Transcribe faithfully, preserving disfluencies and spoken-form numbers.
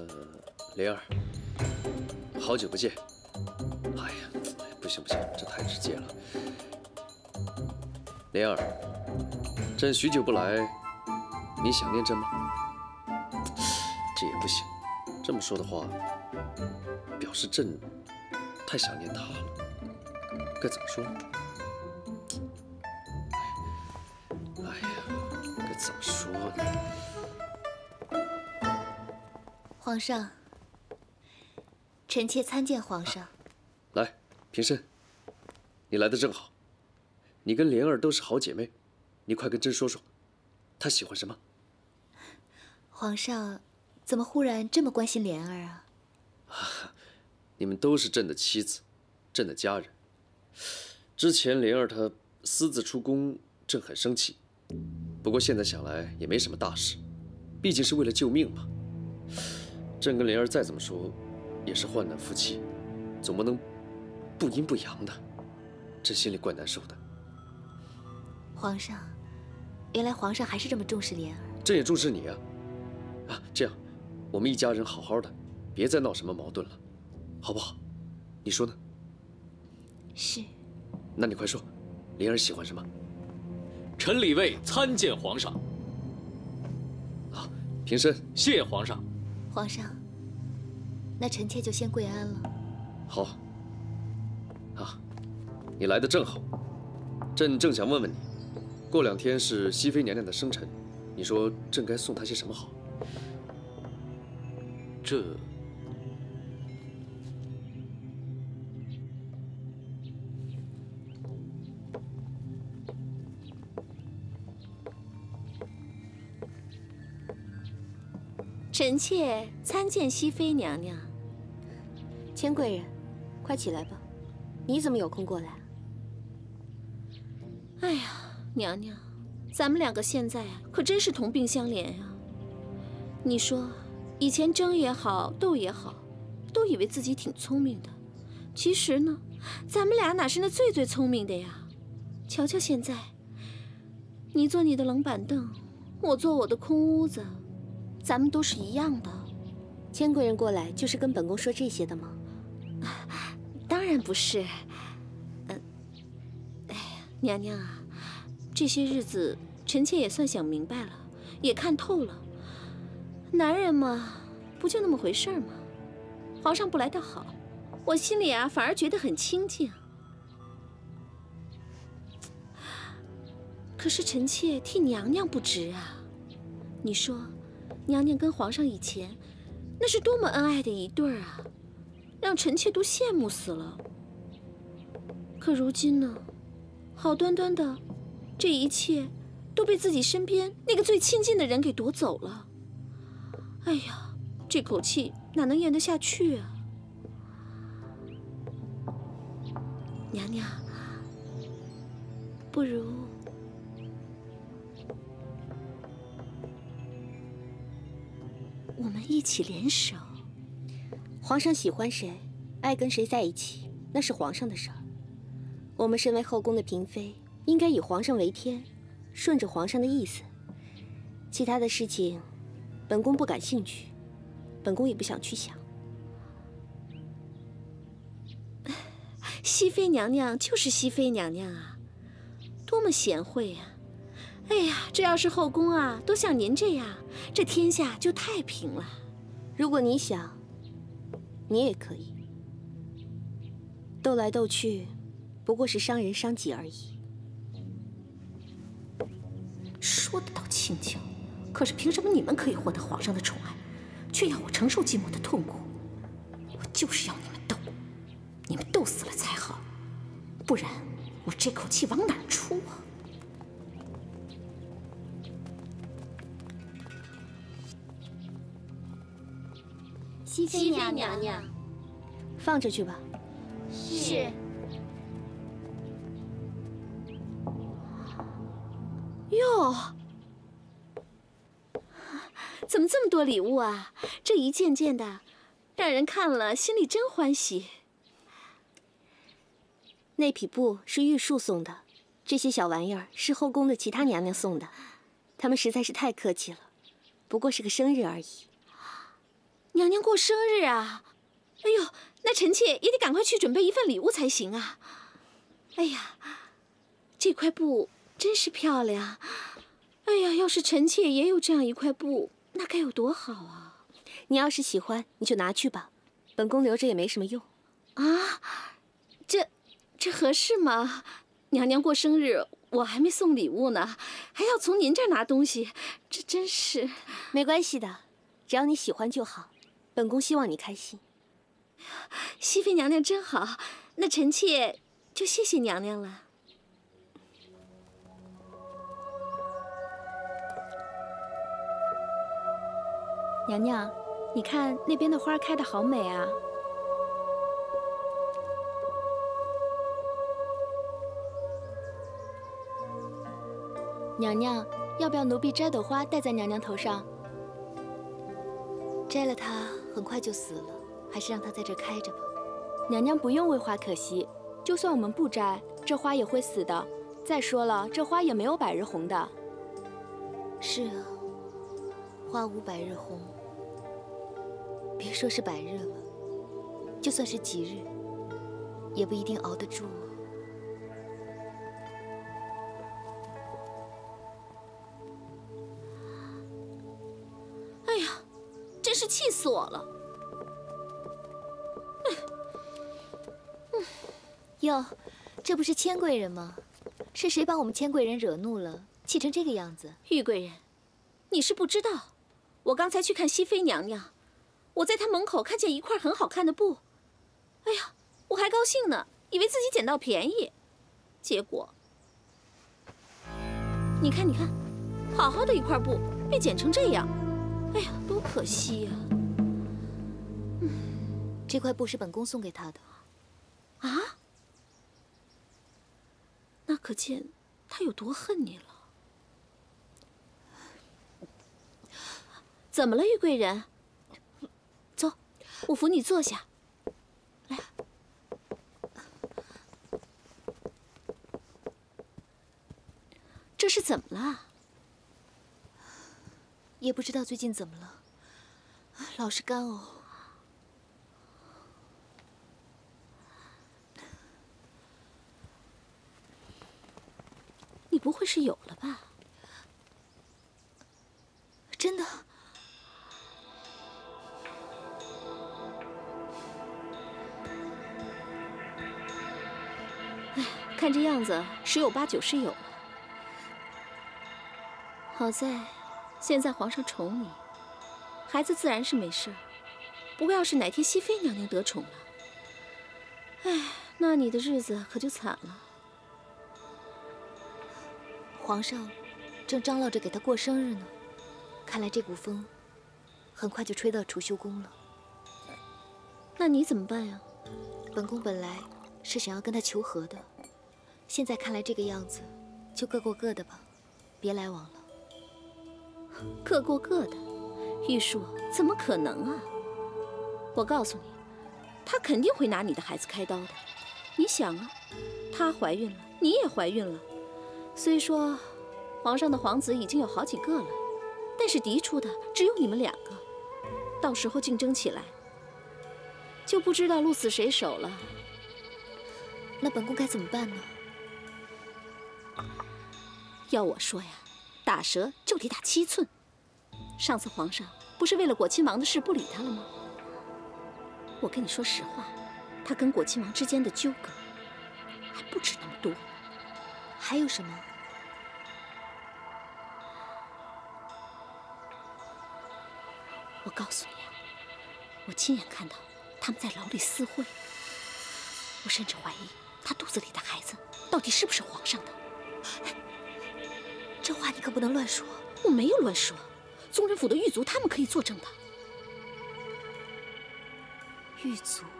莲儿，好久不见。哎呀，不行不行，这太直接了。莲儿，朕许久不来，你想念朕吗？这也不行，这么说的话，表示朕太想念她了。该怎么说呢？哎呀，该怎么说呢？ 皇上，臣妾参见皇上。 来，平身。你来的正好。你跟莲儿都是好姐妹，你快跟朕说说，她喜欢什么？ 皇上，怎么忽然这么关心莲儿啊？ 啊，你们都是朕的妻子，朕的家人。之前莲儿她私自出宫，朕很生气。不过现在想来也没什么大事，毕竟是为了救命嘛。 朕跟莲儿再怎么说，也是患难夫妻，总不能不阴不阳的，朕心里怪难受的。 皇上，原来皇上还是这么重视莲儿。 朕也重视你啊！啊，这样，我们一家人好好的，别再闹什么矛盾了，好不好？你说呢？ 是。 那你快说，莲儿喜欢什么？ 臣李卫参见皇上。 好，平身。 谢皇上。 皇上，那臣妾就先跪安了。 好。啊，你来的正好，朕正想问问你，过两天是熹妃娘娘的生辰，你说朕该送她些什么好？ 这…… 臣妾参见熹妃娘娘。 千贵人，快起来吧，你怎么有空过来？ 哎呀，娘娘，咱们两个现在啊，可真是同病相怜呀。你说，以前争也好，斗也好，都以为自己挺聪明的，其实呢，咱们俩哪是那最最聪明的呀？瞧瞧现在，你坐你的冷板凳，我坐我的空屋子。 咱们都是一样的。 千贵人过来就是跟本宫说这些的吗？ 当然不是。嗯，哎呀，娘娘啊，这些日子臣妾也算想明白了，也看透了。男人嘛，不就那么回事吗？皇上不来倒好，我心里啊反而觉得很清静。可是臣妾替娘娘不值啊，你说？ 娘娘跟皇上以前，那是多么恩爱的一对儿啊，让臣妾都羡慕死了。可如今呢，好端端的，这一切都被自己身边那个最亲近的人给夺走了。哎呀，这口气哪能咽得下去啊？娘娘，不如…… 我们一起联手。 皇上喜欢谁，爱跟谁在一起，那是皇上的事儿。我们身为后宫的嫔妃，应该以皇上为天，顺着皇上的意思。其他的事情，本宫不感兴趣，本宫也不想去想。 熹妃娘娘就是熹妃娘娘啊，多么贤惠呀！ 哎呀，这要是后宫啊，都像您这样，这天下就太平了。 如果你想，你也可以。斗来斗去，不过是伤人伤己而已。 说得倒轻巧，可是凭什么你们可以获得皇上的宠爱，却要我承受寂寞的痛苦？我就是要你们斗，你们斗死了才好，不然我这口气往哪儿出啊？ 熹妃娘娘， 放着去吧。 是。 哟，怎么这么多礼物啊？这一件件的，让人看了心里真欢喜。 那匹布是玉树送的，这些小玩意儿是后宫的其他娘娘送的，她们实在是太客气了，不过是个生日而已。 娘娘过生日啊！哎呦，那臣妾也得赶快去准备一份礼物才行啊！哎呀，这块布真是漂亮！哎呀，要是臣妾也有这样一块布，那该有多好啊！ 你要是喜欢，你就拿去吧，本宫留着也没什么用。 啊，这这合适吗？娘娘过生日，我还没送礼物呢，还要从您这儿拿东西，这真是…… 没关系的，只要你喜欢就好。本宫希望你开心。 熹妃娘娘真好，那臣妾就谢谢娘娘了。 娘娘，你看那边的花开得好美啊！娘娘，要不要奴婢摘朵花戴在娘娘头上？ 摘了它，很快就死了，还是让它在这开着吧。 娘娘不用为花可惜，就算我们不摘，这花也会死的。再说了，这花也没有百日红的。 是啊，花无百日红，别说是百日了，就算是几日，也不一定熬得住啊。 哎呀，真是气死我了！ 哟，这不是千贵人吗？是谁把我们千贵人惹怒了，气成这个样子？ 玉贵人，你是不知道，我刚才去看熹妃娘娘，我在她门口看见一块很好看的布，哎呀，我还高兴呢，以为自己捡到便宜，结果，你看，你看，好好的一块布被剪成这样，哎呀，多可惜呀！ 嗯，这块布是本宫送给她的。 啊？那可见他有多恨你了。怎么了，玉贵人？走，我扶你坐下。来，这是怎么了？ 也不知道最近怎么了，老是干呕。 你不会是有了吧？ 真的？ 哎，看这样子，十有八九是有了。好在现在皇上宠你，孩子自然是没事。不过要是哪天熹妃娘娘得宠了，哎，那你的日子可就惨了。 皇上正张罗着给他过生日呢，看来这股风很快就吹到储秀宫了。 那你怎么办呀？ 本宫本来是想要跟他求和的，现在看来这个样子，就各过各的吧，别来往了。 各过各的，玉树怎么可能啊？我告诉你，他肯定会拿你的孩子开刀的。你想啊，她怀孕了，你也怀孕了。虽说皇上的皇子已经有好几个了，但是嫡出的只有你们两个，到时候竞争起来，就不知道鹿死谁手了。 那本宫该怎么办呢？ 要我说呀，打蛇就得打七寸。上次皇上不是为了果亲王的事不理他了吗？我跟你说实话，他跟果亲王之间的纠葛还不止那么多。 还有什么？ 我告诉你啊，我亲眼看到他们在牢里私会，我甚至怀疑他肚子里的孩子到底是不是皇上的。 哎，这话你可不能乱说。 我没有乱说，宗人府的狱卒他们可以作证的。 狱卒。